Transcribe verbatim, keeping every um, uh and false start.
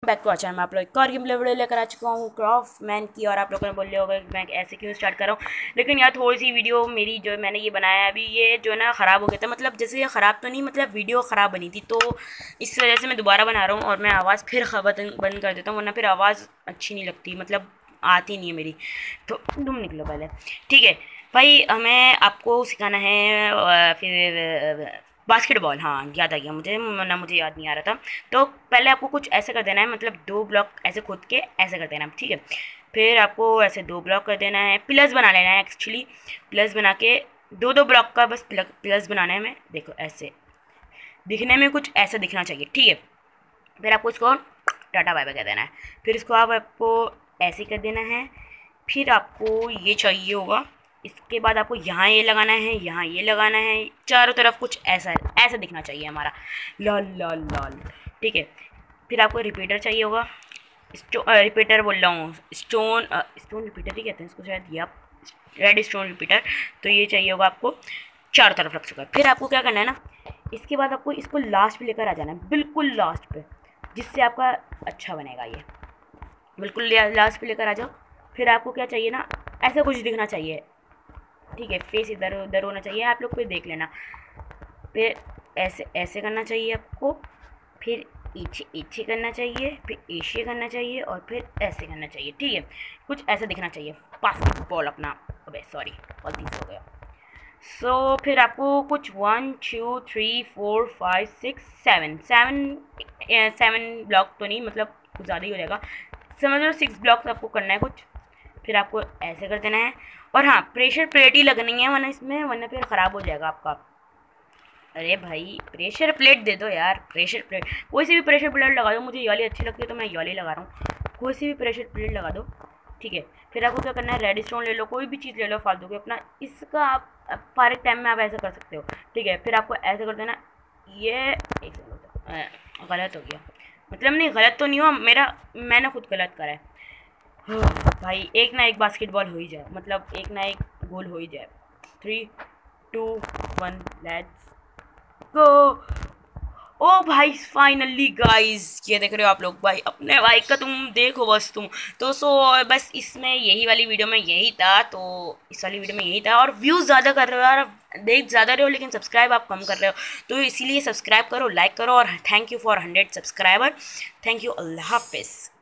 Back to अच्छा मैं आप लोग एक और गेम वीडियो लेकर आ चुका हूँ क्रॉफ मैन की। और आप लोगों ने बोल लिया होगा कि मैं ऐसे क्यों स्टार्ट कर रहा हूँ, लेकिन यार थोड़ी सी वीडियो मेरी जो मैंने ये बनाया है अभी ये जो है ना ख़राब हो गया था। मतलब जैसे ये ख़राब तो नहीं, मतलब वीडियो ख़राब बनी थी, तो इस वजह से मैं दोबारा बना रहा हूँ। और मैं आवाज़ फिर बंद कर देता हूँ, वरना फिर आवाज़ अच्छी नहीं लगती, मतलब आती नहीं है मेरी। तो तुम निकलो पहले, ठीक है भाई। हमें आपको सिखाना है फिर बास्केटबॉल। हाँ याद आ गया मुझे, ना मुझे याद नहीं आ रहा था। तो पहले आपको कुछ ऐसे कर देना है, मतलब दो ब्लॉक ऐसे खुद के ऐसे कर देना है, ठीक है। फिर आपको ऐसे दो ब्लॉक कर देना है, प्लस बना लेना है एक्चुअली। प्लस बना के दो दो ब्लॉक का बस प्लस बनाना है हमें। देखो ऐसे दिखने में कुछ ऐसा दिखना चाहिए, ठीक है। फिर आपको इसको टाटा बाय बाय कर देना है। फिर इसको आप आपको ऐसे कर देना है। फिर आपको ये चाहिए होगा, इसके बाद आपको यहाँ ये लगाना है, यहाँ ये लगाना है, चारों तरफ कुछ ऐसा ऐसा दिखना चाहिए हमारा, लाल लाल लाल, ठीक है। फिर आपको रिपीटर चाहिए होगा, स्टो रिपीटर बोल रहा हूँ, स्टोन स्टोन रिपीटर ही कहते हैं इसको शायद, या रेड स्टोन रिपीटर। तो ये चाहिए होगा आपको चारों तरफ रख चुका है। फिर आपको क्या करना है ना, इसके बाद आपको इसको लास्ट पे लेकर आ जाना है, बिल्कुल लास्ट पे, जिससे आपका अच्छा बनेगा ये। बिल्कुल लास्ट पे लेकर आ जाओ। फिर आपको क्या चाहिए ना, ऐसा कुछ दिखना चाहिए, ठीक है। फेस इधर उधर होना चाहिए, आप लोग फिर देख लेना। फिर ऐसे ऐसे करना चाहिए आपको, फिर इच्छे इच्छे करना चाहिए, फिर एशिया करना चाहिए, और फिर ऐसे करना चाहिए, ठीक है। कुछ ऐसा दिखना चाहिए बास्केटबॉल अपना। अबे सॉरी गलती से हो गया। सो so, फिर आपको कुछ one two three four five six seven seven seven block तो नहीं, मतलब कुछ ज़्यादा ही हो जाएगा, समझ लो सिक्स ब्लॉक्स आपको करना है कुछ। फिर आपको ऐसे कर देना है। और हाँ, प्रेशर प्लेट ही लगनी है, वरना इसमें वरना फिर ख़राब हो जाएगा आपका। अरे भाई प्रेशर प्लेट दे दो यार, प्रेशर प्लेट कोई सी भी प्रेशर प्लेट लगा दो, मुझे ये वाली अच्छी लगती है तो मैं ये वाली लगा रहा हूँ। कोई सी भी प्रेशर प्लेट लगा दो, ठीक है। फिर आपको क्या करना है, रेड स्टोन ले लो, कोई भी चीज़ ले लो फालतू के अपना, इसका आप फारिग टाइम में आप ऐसा कर सकते हो, ठीक है। फिर आपको ऐसे कर देना, ये एक सेकंड गलत हो गया, मतलब नहीं गलत तो नहीं हुआ मेरा, मैंने खुद गलत करा है। भाई एक ना एक बास्केटबॉल हो ही जाए, मतलब एक ना एक गोल हो ही जाए। Three two one let's go. ओ भाई फाइनली गाइस, ये देख रहे हो आप लोग, भाई अपने भाई का तुम देखो बस तुम तो। सो बस इसमें यही वाली वीडियो में यही था, तो इस वाली वीडियो में यही था। और व्यूज़ ज़्यादा कर रहे हो यार, देख ज़्यादा रहे हो, लेकिन सब्सक्राइब आप कम कर रहे हो, तो इसीलिए सब्सक्राइब करो, लाइक करो, और thank you for hundred subscriber. Thank you, अल्लाह हाफिज़।